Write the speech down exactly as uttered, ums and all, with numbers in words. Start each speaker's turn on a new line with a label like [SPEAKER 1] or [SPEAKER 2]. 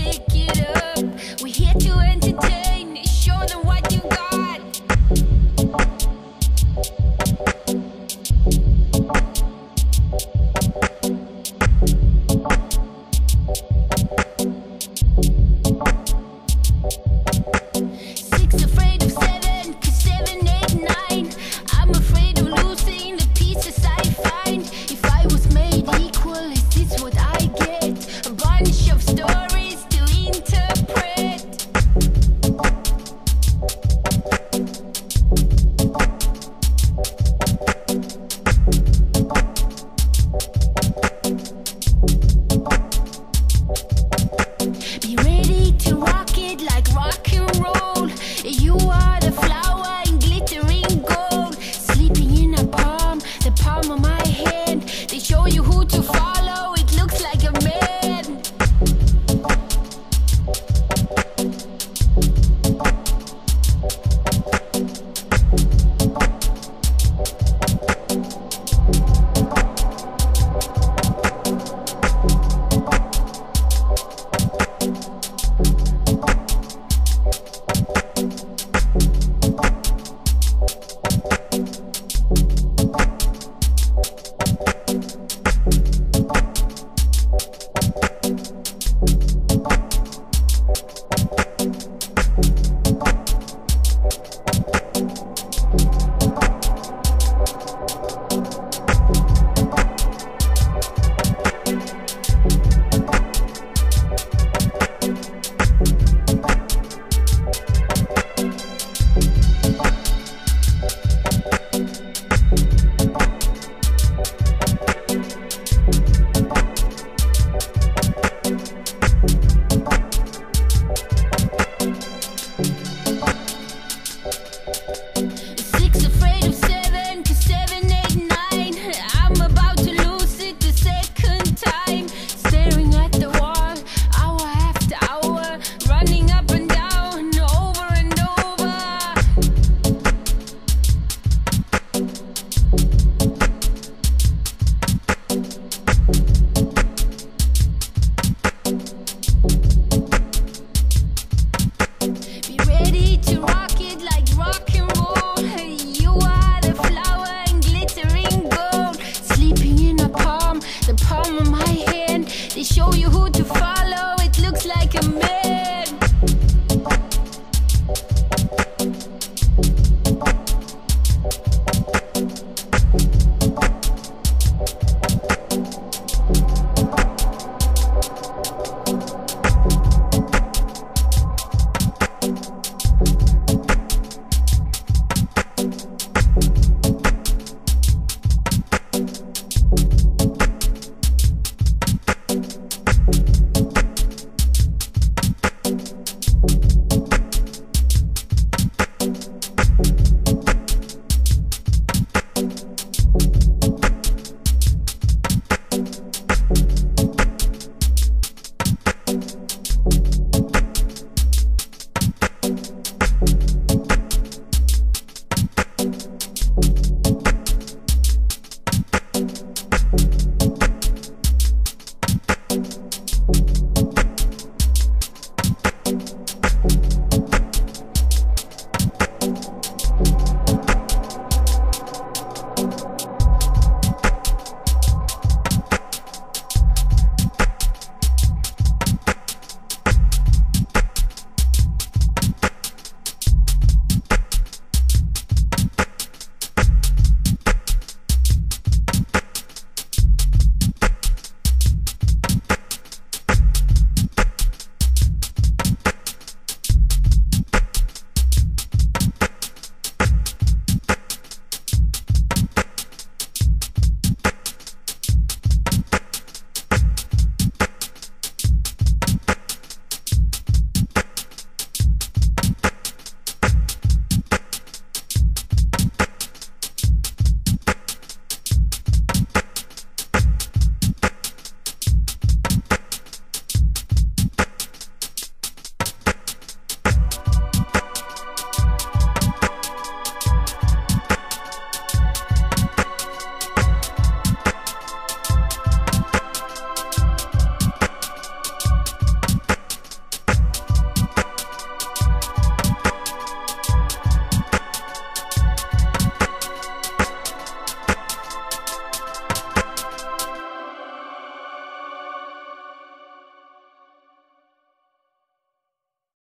[SPEAKER 1] pick it up. We're here to entertain, show them what you got. Six afraid of seven, cause seven, eight, nine. I'm afraid of losing the pieces I find. If I was made equal, is this what I get? A bunch of stories to interpret. Be ready to rock it like rock and roll. You are the flower in glittering gold, sleeping in a palm, the palm of my hand. They show you who to follow, it looks like a man. Six afraid of seven, cause seven, eight, nine. I'm about to lose it the second time. Staring at the wall, hour after hour, running up and down, over and over. Be ready to rock it like rock and roll. You are the flower in glittering gold, sleeping in a palm, the palm of my hand. They show you who to follow, it looks like a man.